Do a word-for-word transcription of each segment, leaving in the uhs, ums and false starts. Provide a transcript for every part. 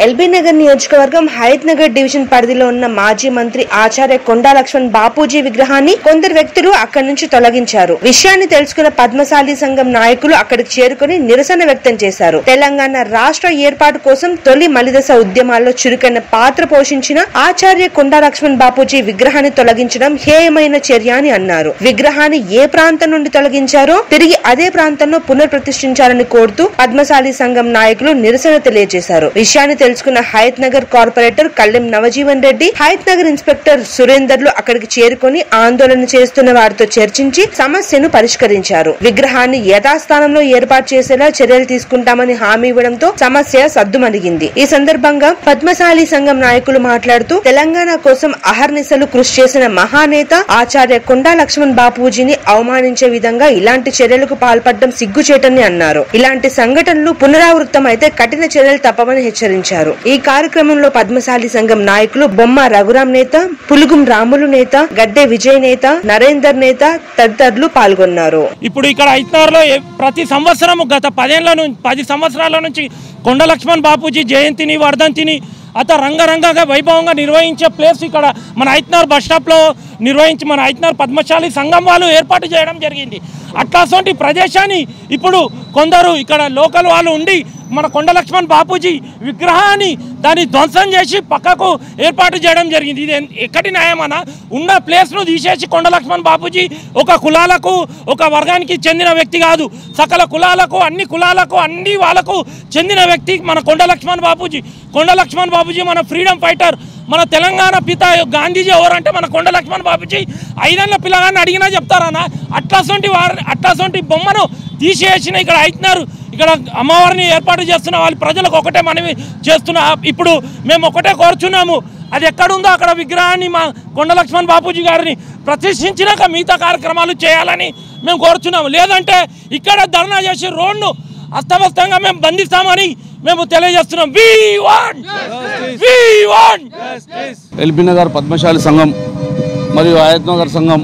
LB Nagar నియోజకవర్గం Hayath Nagar division పరిధిలో ఉన్న మాజీ మంత్రి ఆచార్య కొండా లక్ష్మణ్ బాపూజీ విగ్రహాన్ని కొందరు వ్యక్తులు అక్కడి నుంచి తొలగించారు. విషయాన్ని తెలుసుకున్న పద్మశాలి సంఘం నాయకులు అక్కడికి చేరుకుని నిరసన వ్యక్తం చేశారు. తెలంగాణ రాష్ట్ర ఏర్పాటు కోసం తొలి మలిదశ ఉద్యమాల్లో చురుకైన పాత్ర పోషించిన ఆచార్య కొండా లక్ష్మణ్ బాపూజీ విగ్రహాన్ని తొలగించడం హేయమైన చర్య అని అన్నారు. విగ్రహాన్ని ఏ ప్రాంతం నుండి తొలగించారో తిరిగి అదే ప్రాంతంలో పునర్ప్రతిష్ఠించాలని కోరుతూ పద్మశాలి సంఘం నాయకులు నిరసన తెలియజేశారు. విషయాన్ని తెలుసుకున్న హయత్ నగర్ కార్పొరేటర్ కల్లెం నవజీవన్ రెడ్డి, హయత్ నగర్ ఇన్స్పెక్టర్ సురేందర్లు అక్కడికి చేరుకుని ఆందోళన చేస్తున్న వారితో చర్చించి సమస్యను పరిష్కరించారు. విగ్రహాన్ని యథాస్థానంలో ఏర్పాటు చేసేలా చర్యలు తీసుకుంటామని హామీ ఇవ్వడంతో సమస్య సద్దుమణిగింది. ఈ సందర్భంగా పద్మశాలి సంఘం నాయకులు మాట్లాడుతూ తెలంగాణ కోసం అహర్నిశలు కృషి చేసిన మహానేత ఆచార్య కొండా లక్ష్మణ్ బాపూజీని అవమానించే విధంగా ఇలాంటి చర్యలకు పాల్పడడం సిగ్గుచేటని అన్నారు. ఇలాంటి సంఘటనలు పునరావృతం అయితే కఠిన చర్యలు తప్పవని హెచ్చరించారు. ఈ కార్యక్రమంలో పద్మశాలి సంఘం నాయకులు బొమ్మ రఘురాం నేత, పులుగుం రాములు నేత, గడ్డే విజయ్ నేత, నరేందర్ నేత తదితరులు పాల్గొన్నారు. ఇప్పుడు ఇక్కడ ఐదున్నరలో ప్రతి సంవత్సరం గత పదేళ్ల నుంచి పది సంవత్సరాల నుంచి కొండా లక్ష్మణ్ బాపూజీ జయంతిని వర్ధంతిని అత రంగరంగంగా వైభవంగా నిర్వహించే ప్లేస్ ఇక్కడ మన ఐదున్నర బస్ స్టాప్లో నిర్వహించి మన ఐదున్నర పద్మశాలి సంఘం వాళ్ళు ఏర్పాటు చేయడం జరిగింది. అట్లాంటి ప్రదేశాన్ని ఇప్పుడు కొందరు ఇక్కడ లోకల్ వాళ్ళు ఉండి మన కొండా లక్ష్మణ్ బాపూజీ విగ్రహాన్ని దాన్ని ధ్వంసం చేసి పక్కకు ఏర్పాటు చేయడం జరిగింది. ఇది ఎక్కడి న్యాయమన్నా? ఉన్న ప్లేస్ను తీసేసి కొండా లక్ష్మణ్ బాపూజీ ఒక కులాలకు ఒక వర్గానికి చెందిన వ్యక్తి కాదు, సకల కులాలకు అన్ని కులాలకు అన్ని వాళ్ళకు చెందిన వ్యక్తి మన కొండా లక్ష్మణ్ బాపూజీ. కొండా లక్ష్మణ్ బాపూజీ మన ఫ్రీడమ్ ఫైటర్, మన తెలంగాణ పిత గాంధీజీ ఎవరంటే మన కొండా లక్ష్మణ్ బాపూజీ. ఐదేళ్ల పిల్లగాన్ని అడిగినా చెప్తారన్నా. అట్లాసొంటి వారి అట్లాసొంటి బొమ్మను తీసేసిన ఇక్కడ అవుతున్నారు. ఇక్కడ అమ్మవారిని ఏర్పాటు చేస్తున్న వాళ్ళు ప్రజలకు ఒకటే మనవి చేస్తున్నా. ఇప్పుడు మేము ఒకటే కోరుచున్నాము, అది ఎక్కడుందో అక్కడ విగ్రహాన్ని మా కొండా లక్ష్మణ్ బాపూజీ గారిని ప్రతిష్ఠించినాక మిగతా కార్యక్రమాలు చేయాలని మేము కోరుచున్నాము. లేదంటే ఇక్కడ ధర్నా చేసి రోడ్ను అస్తవ్యస్తంగా మేము బంధిస్తామని మేము తెలియజేస్తున్నాం. We want we want LB Nagar Padmashali Sangham మరియు హయత్ నగర్ సంఘం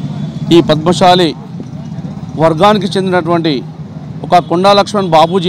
ఈ పద్మశాలి వర్గానికి చెందినటువంటి ఒక కొండా లక్ష్మణ్ బాపూజీ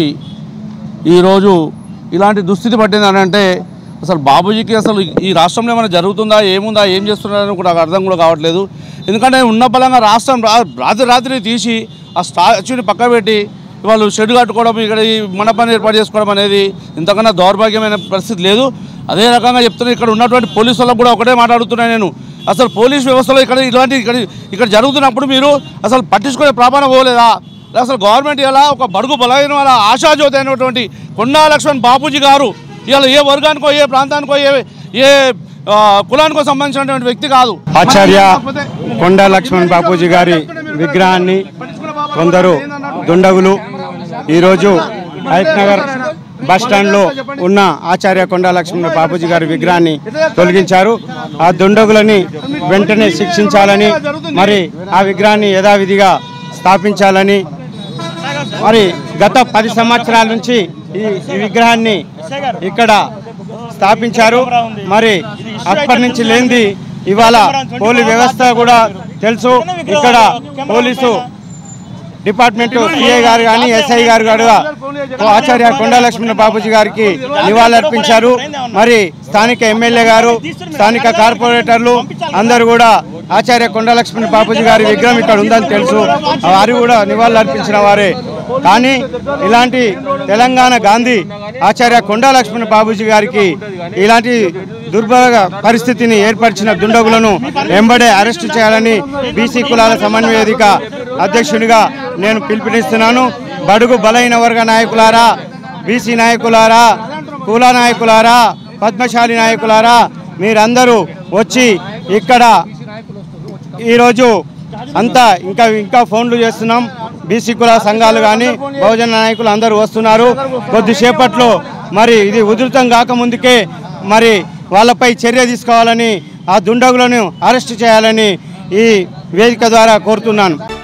ఈరోజు ఇలాంటి దుస్థితి పట్టిందని అంటే అసలు బాపూజీకి అసలు ఈ రాష్ట్రంలో ఏమైనా జరుగుతుందా, ఏముందా, ఏం చేస్తున్నారని కూడా అర్థం కూడా కావట్లేదు. ఎందుకంటే ఉన్న బలంగా రాష్ట్రం రాత్రి రాత్రి తీసి ఆ స్టాచ్యూని పక్క పెట్టి వాళ్ళు షెడ్ కట్టుకోవడం, ఇక్కడ ఈ మండపాన్ని ఏర్పాటు చేసుకోవడం అనేది ఇంతకన్నా దౌర్భాగ్యమైన పరిస్థితి లేదు. అదే రకంగా చెప్తున్నా, ఇక్కడ ఉన్నటువంటి పోలీసు వాళ్ళకు కూడా ఒకటే మాట్లాడుతున్నాను నేను, అసలు పోలీస్ వ్యవస్థలో ఇక్కడ ఇలాంటి ఇక్కడ ఇక్కడ జరుగుతున్నప్పుడు మీరు అసలు పట్టించుకునే ప్రామాణం పోలేదా? అసలు గవర్నమెంట్ ఇలా ఒక బడుగు బలైన వాళ్ళ ఆశాజ్యోతి అయినటువంటి కొండా లక్ష్మణ్ బాపూజీ గారు ఇలా ఏ వర్గానికో ఏ ప్రాంతానికో ఏ ఏ కులానికో సంబంధించినటువంటి వ్యక్తి కాదు. ఆచార్య కొండా లక్ష్మణ్ బాపూజీ గారి విగ్రహాన్ని కొందరు దుండగులు ఈరోజు హయత్ నగర్ బస్ స్టాండ్లో ఉన్న ఆచార్య కొండా లక్ష్మణ్ బాపూజీ గారి విగ్రహాన్ని తొలగించారు. ఆ దుండగులని వెంటనే శిక్షించాలని, మరి ఆ విగ్రహాన్ని యథావిధిగా స్థాపించాలని, మరి గత పది సంవత్సరాల నుంచి ఈ విగ్రహాన్ని ఇక్కడ స్థాపించారు. మరి అప్పటి నుంచి లేనిది ఇవాళ పోలీస్ వ్యవస్థ కూడా తెలుసు. ఇక్కడ పోలీసు డిపార్ట్మెంట్ సిఐ గారు కానీ ఎస్ఐ గారు కూడా ఆచార్య కొండా లక్ష్మణ్ బాపూజీ గారికి నివాళులర్పించారు. మరి స్థానిక ఎమ్మెల్యే గారు, స్థానిక కార్పొరేటర్లు అందరూ కూడా ఆచార్య కొండా లక్ష్మణ్ బాపూజీ గారి విగ్రహం ఇక్కడ ఉందని తెలుసు, వారు కూడా నివాళులు అర్పించిన వారే. కానీ ఇలాంటి తెలంగాణ గాంధీ ఆచార్య కొండా లక్ష్మణ్ బాపూజీ గారికి ఇలాంటి దుర్భర పరిస్థితిని ఏర్పరిచిన దుండగులను వెంబడే అరెస్టు చేయాలని బీసీ కులాల సమన్వయ వేదిక అధ్యక్షునిగా నేను పిలుపునిస్తున్నాను. బడుగు బలైన వర్గ నాయకులారా, బీసీ నాయకులారా, కుల నాయకులారా, పద్మశాలి నాయకులారా, మీరందరూ వచ్చి ఇక్కడ ఈరోజు అంతా ఇంకా ఇంకా ఫోన్లు చేస్తున్నాం. బీసీ కుల సంఘాలు కానీ బహుజన నాయకులు అందరూ వస్తున్నారు. కొద్దిసేపట్లో మరి ఇది ఉధృతం కాకముందుకే మరి వాళ్ళపై చర్య తీసుకోవాలని, ఆ దుండగులను అరెస్టు చేయాలని ఈ వేదిక ద్వారా కోరుతున్నాను.